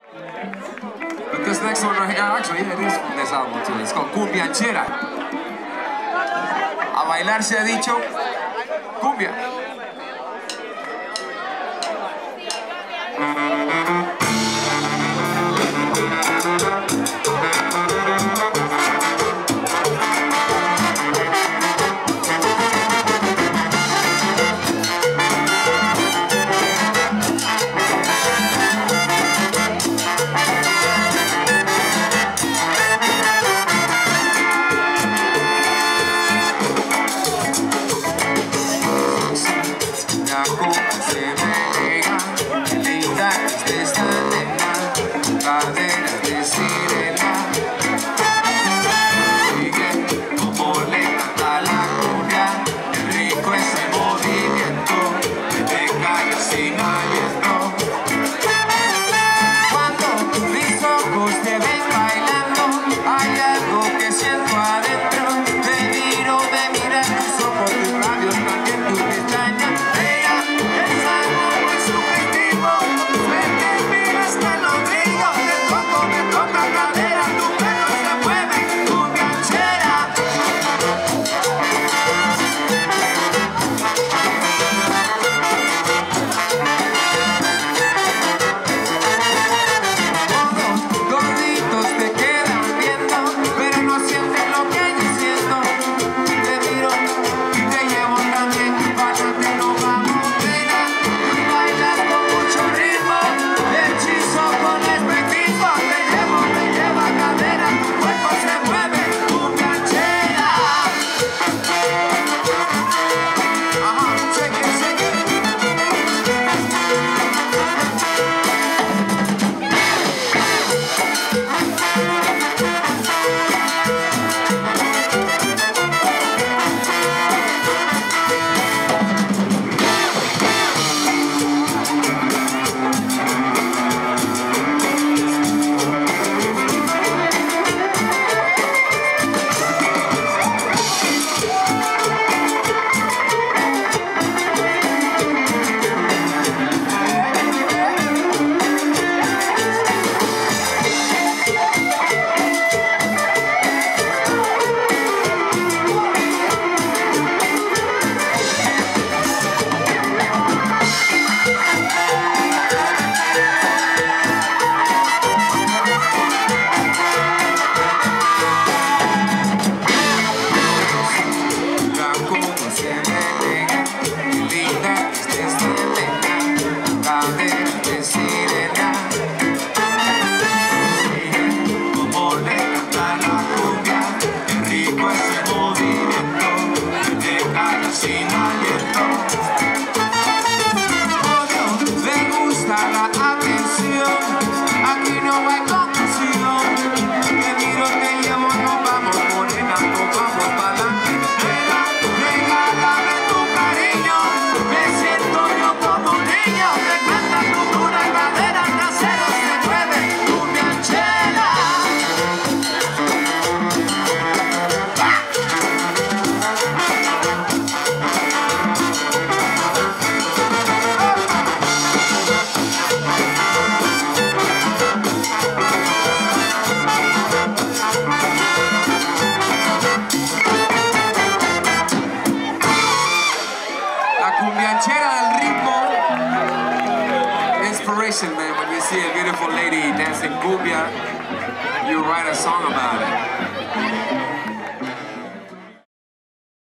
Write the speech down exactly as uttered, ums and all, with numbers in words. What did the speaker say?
But this next one right here, actually, yeah, it is from this album too. It's called Cumbianchera. A bailar se ha dicho cumbia. Cadenas de sirena, sigue como le canta la cumbia, el rico ese movimiento que te cae sin aliento. Cuando mis ojos te ven bailando, hay algo que siento adentro. Te miro, me mira tus ojos, tus labios, también tus pestañas. Ella es algo muy subjetivo, me te mira hasta el ombligo. Me toca cadera, tu pelo se mueve, cumbianchera. Todos gorditos te quedan viendo, pero no sienten lo que yo siento. Te miro y te llevo también, pásate, nos vamos, nena. Y bailas con mucho ritmo, hechizo con espejismo. Te llevo, te lleva cadera, tu cuerpo se mueve, cumbianchera. Ajá, shake it, shake it. Cumbianchera del ritmo. Inspiration, man. When you see a beautiful lady dancing cumbia, you write a song about it.